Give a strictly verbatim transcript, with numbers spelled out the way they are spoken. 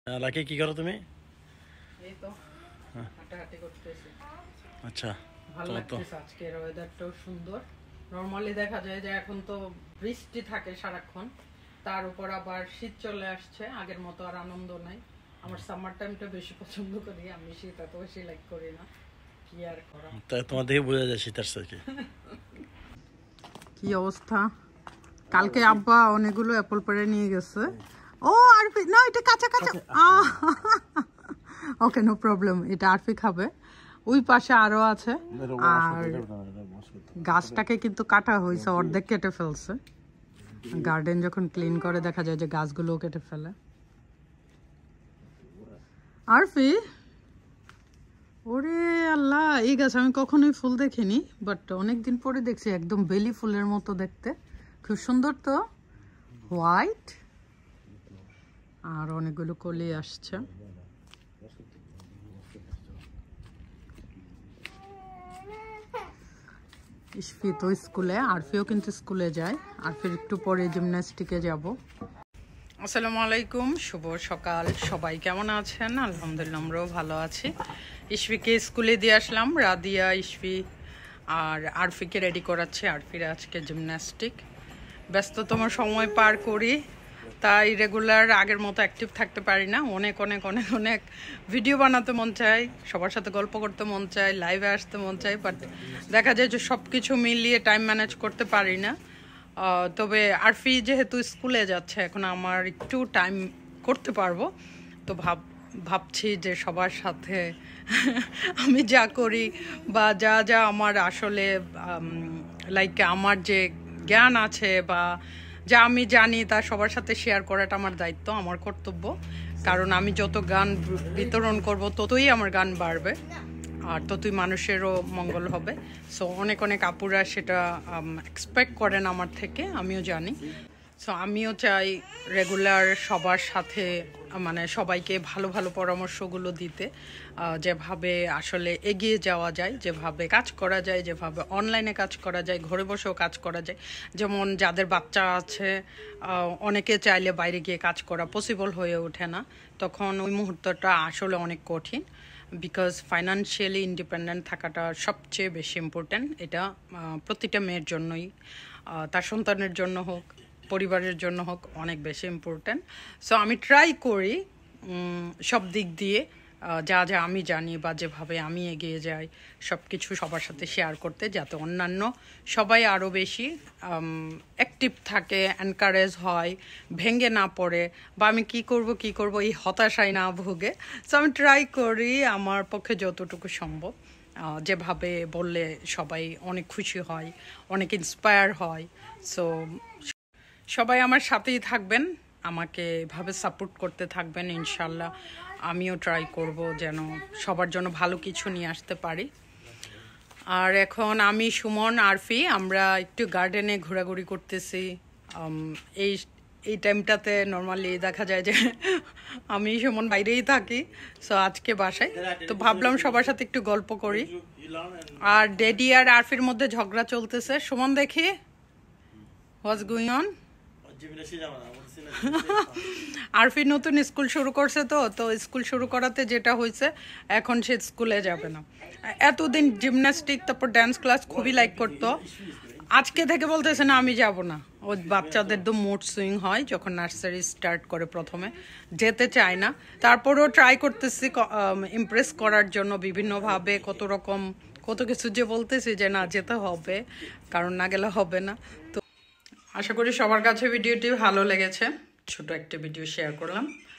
Lucky কি করো তুমি? এই তো হাঁটাহাঁটি করতেছি। আচ্ছা, ভালো লাগতেছে, আজকের ওয়েদারটাও সুন্দর। নরমালি দেখা যায় যে এখন তো বৃষ্টি থাকে সারাক্ষণ, তার উপর আবার শীত চলে আসছে, আগের মতো আর আনন্দ নাই। আমার সামার টাইমটা বেশি পছন্দ করি, আমি শীত এত বেশি লাইক করি না। কি আর করা, তাই তোমার দেখে বোঝা যায় শীত আসছে কি। কি অবস্থা? কালকে আব্বা অনেকগুলো অ্যাপল পেড়ে নিয়ে গেছে। ও আরফি না, এটা কাঁচা কাঁচা। ওকে, নো প্রবলেম, এটা আরফি খাবে। ওই পাশে আরো আছে, আর গাছটাকে কিন্তু কাটা হয়েছে, অর্ধেক কেটে ফেলছে। গার্ডেন যখন ক্লিন করে দেখা যায় যে গাছগুলো কেটে ফেলে। আরফি, ওরে আল্লাহ, এই গাছ আমি কখনোই ফুল দেখিনি, বাট অনেকদিন পরে দেখছি। একদম বেলি ফুলের মতো দেখতে, খুব সুন্দর তো, হোয়াইট, আর অনেকগুলো কলি আসছে। ইশফি তো স্কুলে, আরফিও কিন্তু স্কুলে যায়। আরফির একটু পরে জিমন্যাস্টিকে যাব। আসসালামু আলাইকুম, শুভ সকাল। সবাই কেমন আছেন? আলহামদুলিল্লাহ, আমরাও ভালো আছি। ইশফিকে স্কুলে দিয়ে আসলাম, রাদিয়া, ইশফি আর আরফিকে রেডি করাচ্ছে। আরফির আজকে জিমন্যাস্টিক। ব্যস্ততম সময় পার করি, তাই রেগুলার আগের মতো অ্যাক্টিভ থাকতে পারি না। অনেক অনেক অনেক অনেক ভিডিও বানাতে মন চায়, সবার সাথে গল্প করতে মন চায়, লাইভে আসতে মন চায়, বাট দেখা যায় যে সব কিছু মিলিয়ে টাইম ম্যানেজ করতে পারি না। তবে আরফি যেহেতু স্কুলে যাচ্ছে, এখন আমার একটু টাইম করতে পারবো, তো ভাব ভাবছি যে সবার সাথে আমি যা করি বা যা যা আমার আসলে লাইক আমার যে জ্ঞান আছে বা যা আমি জানি তা সবার সাথে শেয়ার করাটা আমার দায়িত্ব, আমার কর্তব্য। কারণ আমি যত গান বিতরণ করব ততই আমার গান বাড়বে, আর ততই মানুষেরও মঙ্গল হবে। সো অনেক অনেক আপুরা সেটা এক্সপেক্ট করেন আমার থেকে, আমিও জানি। সো আমিও চাই রেগুলার সবার সাথে, মানে সবাইকে ভালো ভালো পরামর্শগুলো দিতে, যেভাবে আসলে এগিয়ে যাওয়া যায়, যেভাবে কাজ করা যায়, যেভাবে অনলাইনে কাজ করা যায়, ঘরে বসেও কাজ করা যায়। যেমন যাদের বাচ্চা আছে, অনেকে চাইলে বাইরে গিয়ে কাজ করা পসিবল হয়ে ওঠে না, তখন ওই মুহূর্তটা আসলে অনেক কঠিন। বিকজ ফাইন্যান্সিয়ালি ইন্ডিপেন্ডেন্ট থাকাটা সবচেয়ে বেশি ইম্পর্ট্যান্ট। এটা প্রতিটা মেয়ের জন্যই, তার সন্তানের জন্য হোক, পরিবারের জন্য হোক, অনেক বেশি ইম্পর্ট্যান্ট। সো আমি ট্রাই করি সব দিক দিয়ে যা যা আমি জানি বা যেভাবে আমি এগিয়ে যাই সব কিছু সবার সাথে শেয়ার করতে, যাতে অন্যান্য সবাই আরও বেশি অ্যাক্টিভ থাকে, এনকারেজ হয়, ভেঙে না পড়ে, বা আমি কি করব কি করব এই হতাশায় না ভুগে। সো আমি ট্রাই করি আমার পক্ষে যতটুকু সম্ভব, যেভাবে বললে সবাই অনেক খুশি হয়, অনেক ইন্সপায়ার হয়। সো সবাই আমার সাথেই থাকবেন, আমাকে এভাবে সাপোর্ট করতে থাকবেন। ইনশাল্লাহ আমিও ট্রাই করব যেন সবার জন্য ভালো কিছু নিয়ে আসতে পারি। আর এখন আমি, সুমন, আরফি আমরা একটু গার্ডেনে ঘোরাঘুরি করতেছি। এই এই টাইমটাতে নর্মালি দেখা যায় যে আমি সুমন বাইরেই থাকি, সো আজকে বাসায়, তো ভাবলাম সবার সাথে একটু গল্প করি। আর ড্যাডি আর আরফির মধ্যে ঝগড়া চলতেছে। সুমন, দেখি হোয়াটস গোয়িং অন। আরফি নতুন স্কুল শুরু করছে, তো তো স্কুল শুরু করাতে যেটা হয়েছে, এখন সে স্কুলে যাবে না। এতদিন জিমন্যাস্টিক তারপর ডান্স ক্লাস খুবই লাইক করতো, আজকে থেকে বলতেছে না আমি যাব না। ও বাচ্চাদের তো মুড সুইং হয় যখন নার্সারি স্টার্ট করে, প্রথমে যেতে চায় না, তারপরেও ট্রাই করতেছি ইমপ্রেস করার জন্য বিভিন্নভাবে, কত রকম কত কিছু যে বলতেছি যে না যেতে হবে, কারণ না গেলে হবে না। তো আশা করি সবার কাছে ভিডিওটি ভালো লেগেছে, ছোট একটা ভিডিও শেয়ার করলাম।